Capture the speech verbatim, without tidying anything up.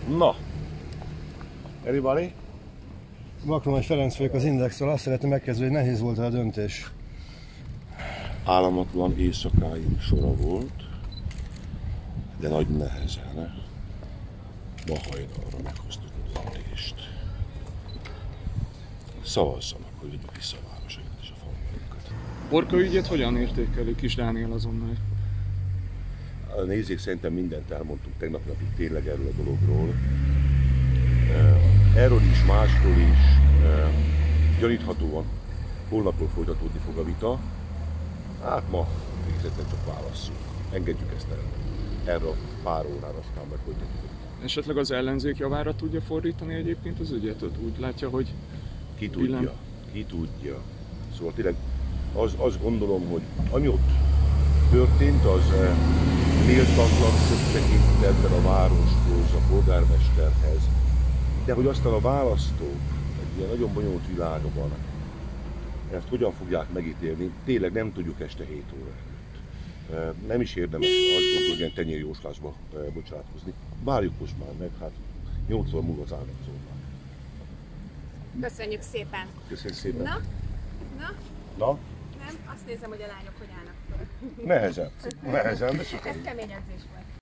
Na, everybody? Makromány Ferenc vagyok az Indexről, azt szeretném megkezdeni, hogy nehéz volt a döntés. Álmatlan éjszakáim sora volt, de nagy nehezen ma hajnalra meghoztuk a döntést. Szavazzanak, hogy vigyük vissza a városokat és a falvainkat. Orka ügyet hogyan értékeli Kis Dániel azonnal? Nézzék, szerintem mindent elmondtunk tegnap napig tényleg erről a dologról. Erről is, másról is. Gyaníthatóan holnapról folytatódni fog a vita. Hát ma végzetlen csak válasszunk. Engedjük ezt el. Erre a pár órára, aztán meg folytatjuk. Esetleg az ellenzék javára tudja fordítani egyébként az ügyet? Úgy látja, hogy... Ki tudja, billen... ki tudja. Szóval tényleg az, azt gondolom, hogy ami ott történt, az méltatlan tekintetben a városhoz, a polgármesterhez, de hogy aztán a választók egy ilyen nagyon bonyolult világban ezt hogyan fogják megítélni, tényleg nem tudjuk este hét óra előtt. Nem is érdemes azt gondolni, hogy ilyen tenyérjóslásba bocsátkozni. Várjuk most már meg, hát nyolc óra múlva zárnak az óvát. Köszönjük szépen! Köszönjük szépen! Na? Na? Na? Nem? Azt nézem, hogy a lányok hogy állnak fel. Nehezen. Nehezen, de Ez kemény edzés volt.